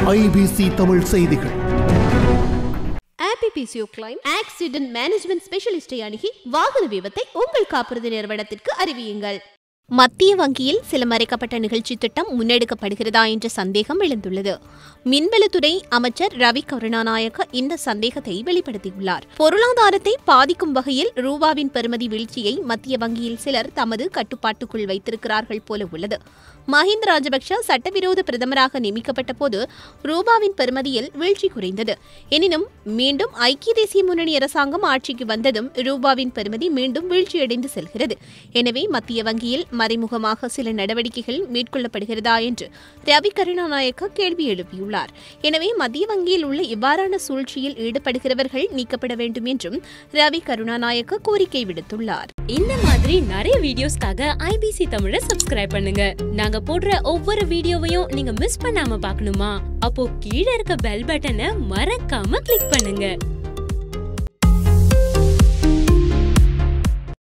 IBC Tamil செய்திகள். APPCO claim accident management ஸ்பெஷலிஸ்டை அணுகி வாகன விபத்தை உங்கள் காப்புறுதி நிறுவனத்திற்கு அறிவியுங்கள். மத்திய வங்கியில் சில மறைக்கப்பட்ட நிகழ்ச்சி திட்டம் முன்னெடுக்கப்படுகிறதா என்ற சந்தேகம் எழுந்துள்ளது. மின்வெளித்துறை அமைச்சர் ரவி கருணாநாயக்க இந்த சந்தேகத்தை வெளிப்படுத்தியுள்ளார். பொருளாதாரத்தை பாதிக்கும் வகையில் ரூபாவின் பெறுமதி வீழ்ச்சியை மத்திய வங்கியில் சிலர் தமது கட்டுப்பாட்டுக்குள் வைத்திருக்கிறார்கள் போல உள்ளது. மஹிந்த ராஜபக்ஷ சட்டவிரோத பிரதமராக நியமிக்கப்பட்ட போது ரூபாவின் பெறுமதியில் வீழ்ச்சி குறைந்தது. எனினும் மீண்டும் ஐக்கிய தேசிய முன்னணி அரசாங்கம் ஆட்சிக்கு வந்ததும் ரூபாவின் பெறுமதி மீண்டும் வீழ்ச்சியடைந்து செல்கிறது. எனவே மத்திய வங்கியில் மறைமுகமாக சில நடவடிக்கைகள் மேற்கொள்ளப்படுகிறதா என்று ரவி கருணாநாயக்க கேள்வி எழுப்பியுள்ளார். எனவே மத்திய வங்கியில் உள்ள இவ்வாறான சூழ்ச்சியில் ஈடுபடுகிறவர்கள் நீக்கப்பட வேண்டும் என்றும் ரவி கருணாநாயக்க கோரிக்கை விடுத்துள்ளார். இந்த மாதிரி நிறைய வீடியோஸ்க்காக IBC தமிழை சப்ஸ்கிரைப் பண்ணுங்க. நாங்க போடுற ஒவ்வொரு வீடியோவையும் நீங்க மிஸ் பண்ணாம பார்க்கணுமா? அப்போ கீழே இருக்க பெல் பட்டனை மறக்காம கிளிக் பண்ணுங்க.